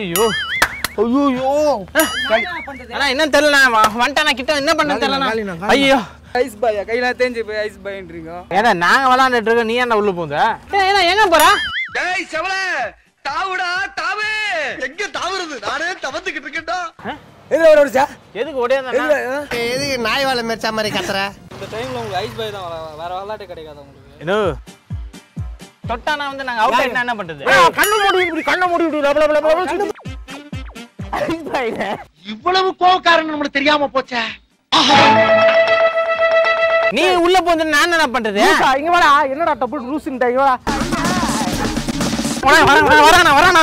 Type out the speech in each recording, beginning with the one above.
ஐயோ ஐயோ அண்ணா என்ன தெரியல வந்துட்டேன் கிட்ட என்ன பண்ண தெரியல ஐயோ ஐஸ் பாயா கையில தேஞ்சு போய் ஐஸ் பாயின்றீங்க ஏன்னா நாங்க விளையாண்டுட்டு இருக்கோம் நீ என்ன உள்ள போந்த எங்க போற டேய் செவல தாவுடா தாவே எங்க தாவுறது நானே தவந்துக்கிட்டு இருக்கேன்டா எதுல ஓடுச்சா எதுக்கு ஓடியாந்தா எதுக்கு நாய் வாழை மெச்சா மாதிரி கத்துற இந்த டைம்ல உங்களுக்கு ஐஸ் பாய் தான் வேற விளையாட்டு கிடைக்காது உங்களுக்கு என்ன தொட்டானா வந்து நாங்க அவுட் ஆயிட்டா என்ன பண்றது கண்ணு மூடி இப்படி கண்ண மூடி இப்படி ஐஸ் பாய் இவ்வளவு கோவக்காரன் நமக்கு தெரியாம போச்சே நீ உள்ள போந்து நான் என்ன பண்றது இங்க வாடா என்னடா டபுள் ரூஸ்ன்டா இங்க வாடா வரானா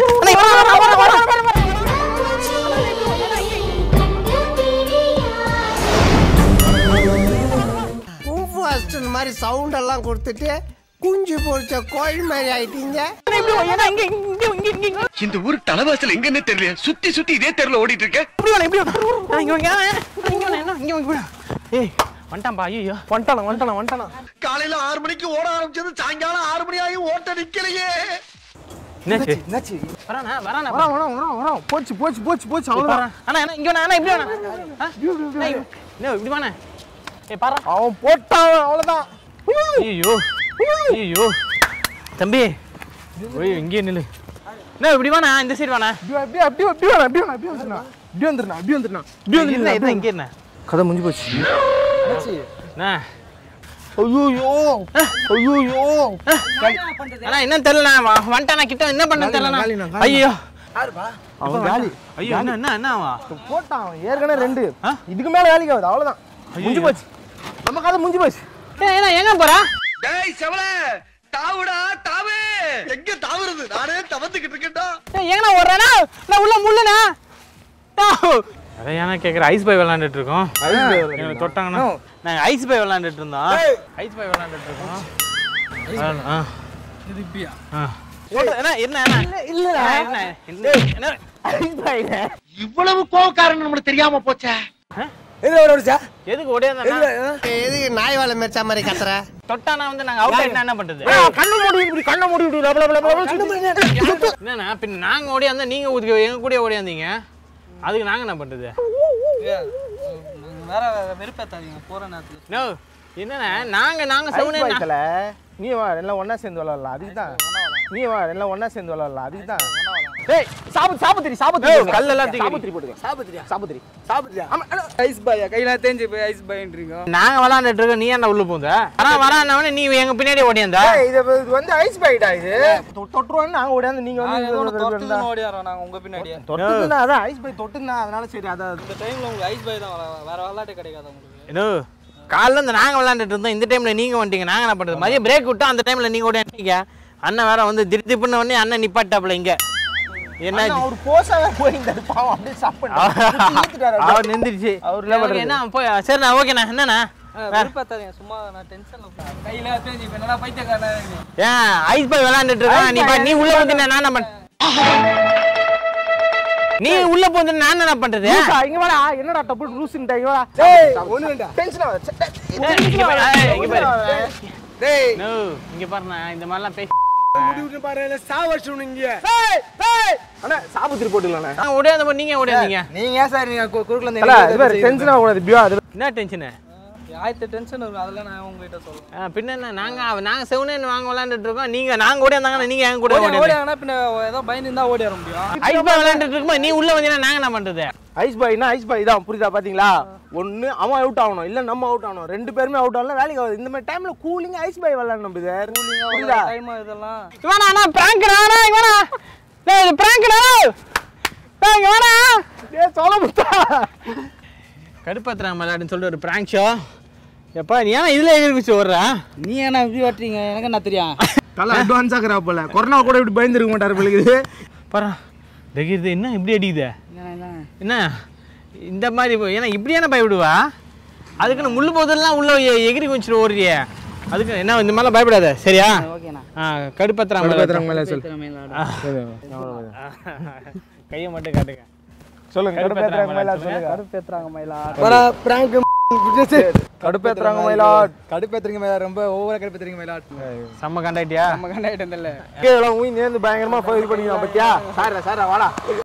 இந்த மாதிரி சவுண்ட் எல்லாம் கொடுத்துட்டு குஞ்சு பொரிச்ச கோழி மாதிரி ஆயிட்டீங்க இந்த ஊர் தலைவாசல் எங்கன்னு தெரியல சுத்தி சுத்தி இதே தெருல ஓடிட்டு இருக்க வந்துட்டான்பா ஐயோ வந்துட்டானா காலையில 6 மணிக்கு ஓட ஆரம்பிச்சது சாயங்காலம் 6 மணி ஆகி ஓட்ட நிக்கலையே என்னாச்சு வரானா போச்சு அவ்வளவுதான் அண்ணா இங்க வேணா அண்ணா இப்படி வேணா இப்படி வேணா பாரு அவன் போட்டான் அவ்வளவுதான் ஐயோ தம்பி இங்கே நில்லு என்ன இப்படி வேணா இந்த சைடு வேணா அப்படியே வந்துருண்ணா இங்கே என்ன கதை முடிஞ்சு போச்சு அண்ணா என்ன தெரியல வந்துட்டானா கிட்ட என்ன பண்ண தெரியல ஐயோ அவன் வேலி ஐயோ என்ன அவன் போட்டான் ஏற்கனவே 2 இதுக்கு மேல வேலைக்கு ஆகுது அவ்வளவுதான் முடிஞ்சு போச்சு நம்ம கதை முடிஞ்சு போச்சு எங்க போறா டேய் செவல தாவுடா தாவே எங்க தாவுறது நானே தவந்துக்கிட்டு இருக்கேன்டா எங்கண்ணா ஓடுறானா நான் உள்ள முள்ளுனா அத ஏன்னா கேக்குற ஐஸ் பாய் விளையாண்டுட்டு இருக்கோம் தொட்டாங்கன்னா நாங்க ஐஸ் பாய் விளையாண்டுட்டு இருந்தோம் ஐஸ் பாய் விளையாண்டுட்டு இருக்கோம் இது இப்படியா என்ன ஐஸ் பாய் இவ்வளவு கோவக்காரன் நமக்கு தெரியாம போச்சே எதுக்கு ஓடியாந்தா எதுக்கு நாய் வாழை மெச்சா மாதிரி கத்துற தொட்டானா வந்து நாங்க அவுட் ஆயிட்டா என்ன பண்றது கண்ண மூடி என்னன்னா பின்ன நாங்க ஓடியாந்தா நீங்க எங்க கூட ஓடியாந்தீங்க அதுக்கு நாங்க என்ன பண்றது வேற வெறுப்பேத்தாதீங்க போற நேரத்துல என்னன்னா நாங்க சவுனே நீ வா எல்லாம் ஒண்ணா சேர்ந்து விளையாடலாம் அதுக்குதான் டேய் சாபத்திரி கல்லெல்லாம் தூக்கி சாபத்திரி போடுங்க சாபத்திரி ஐஸ் பாயா கையில தேஞ்சு போய் ஐஸ் பாயின்றீங்க நாங்க விளையாண்டுட்டு இருக்கோம் நீ என்ன உள்ள போந்த வரானவனே நீ எங்க பின்னாடி ஓடியாந்தா இது வந்து ஐஸ் பாய்டா இது தொட்டுருவான்னு நாங்க ஓடியாந்து நீங்க வந்து ஓடியாரோம் நாங்க உங்க பின்னாடி தொட்டுனா அதான் ஐஸ் பாய் தொட்டுனா அதனால சரி அத இந்த டைம்ல உங்களுக்கு ஐஸ் பாய் தான் வேற விளையாட்டு கிடைக்காது உங்களுக்கு என்ன காலைல இருந்து நாங்க விளையாண்டுட்டு இருந்தோம் இந்த டைம்ல நீங்க வந்துட்டீங்க நாங்க என்ன பண்றது மதியம் பிரேக் விட்டா அந்த டைம்ல நீங்க ஓடியாந்தீங்க அண்ணன் வேற வந்து திடுதிப்புன்னு உடனே அண்ணன் நிப்பாட்டாப்ல இங்க என்ன அவர் போசாவே போயிந்தாரு பாவம் அப்படியே சாப்பிட்டாரு அவர் நிந்திருச்சு அவர் என்ன போய் சரி நான் ஓகேண்ணா என்னண்ணா வெறுப்பேத்தாதீங்க சும்மா நான் டென்ஷன்ல கையில தேஞ்சு இப்ப நல்லா பைத்தியக்காரனா ஏன் ஐஸ் பாய் விளையாண்டுட்டு இருக்கான் நீ உள்ள வந்து நான் என்ன பண்ண நீ உள்ள போந்து நான் என்ன பண்றது இங்க வாடா என்னடா டபுள் ரூஸ்ன்டா இங்க வாடா டேய் ஒண்ணுடா டென்ஷன் ஆவ டேய் இங்க பாருண்ணா இந்த மாதிரிலாம் பேசி முடிவுட்டு பாருங்க சாவச்சுங்க டேய் அண்ணா சாபத்திரி போட்டுடலாம்ண்ணா நான் ஓடியாந்த நீங்க ஓடியாந்தீங்க நீங்க ஏன் சார் நீங்க குறுக்குல இருந்து டென்ஷன் ஆக கூடாது பியோ அது என்ன டென்ஷன் ஆயிரத்து டென்ஷன் இருக்கும் அதெல்லாம் நான் உங்ககிட்ட சொல்றேன் பின்ன என்ன நாங்க செவனேன்னு வாங்க விளையாண்டுட்டு இருக்கோம் நாங்க ஓடியாந்தாங்கன்னா நீங்க எங்க கூட ஓடியாங்கன்னா பின்ன ஏதோ பயந்து இருந்தா ஓடியார முடியும் ஐஸ் பாய் விளையாண்டுட்டு இருக்கும்போது நீ உள்ள வந்தீங்கன்னா நாங்க என்ன பண்றது ஐஸ் பாய்னா ஐஸ் பாய் தான் புரியுதா பாத்தீங்களா ஒன்னு அவன் அவுட் ஆகணும் இல்ல நம்ம அவுட் ஆகணும் 2 பேருமே அவுட் ஆகலாம் வேலைக்கு ஆகுது இந்த மாதிரி டைம்ல கூலிங் ஐஸ் பாய் விளையாடணும் பிரதர் புரியுதா டைம் இதெல்லாம் இவனா அண்ணா பிராங்க்டா இவனா டேய் இது பிராங்க்டா டேய் இவனா டேய் சொல்ல முத்தா கடுப்பத்றாங்க மலாடின்னு சொல்லிட்டு ஒரு பிராங்க் ஷோ எப்பா நீ ஏன் இதுல எகிரிச்சு ஓடுறா நீ என்ன இப்படி ஓட்டுறீங்க எனக்கு என்ன தெரியும் தல அட்வான்ஸ் ஆக்குறா போல கொரோனா கூட இப்படி பயந்து இருக்க மாட்டாரு பிள்ளைக்கு பாரு டெகிது என்ன இப்படி அடிக்குது என்ன இந்த மாதிரி ஏன்னா இப்படியான பயப்படுவா அதுக்குன்னு முள்ளு போதெல்லாம் உள்ள எகிரி கொஞ்சம் ஓடுறியே அதுக்கு என்ன இந்த மாதிரிலாம் பயப்படாத சரியா கடுப்பத்றாங்க மேல சொல் கையை மட்டும் காட்டுங்க சொல்லுங்க கடுப்பேத்துறாங்க மேல சொல்லுங்க கடுப்பேத்துறாங்க மயிலா கடுப்பேத்துறாங்க மயிலாட். கடுப்பேத்துறீங்க மயிலாட், ரொம்ப ஓவரா கடுப்பேத்துறீங்க மயிலாட். செம்ம கண்டாயிட்டியா? நம்ம கண்டாயிட்டு இல்ல. கீழே ஊய் நேர்ந்து பயங்கரமா இது பண்ணிக்கலாம் பத்தியா? சார் வாடா.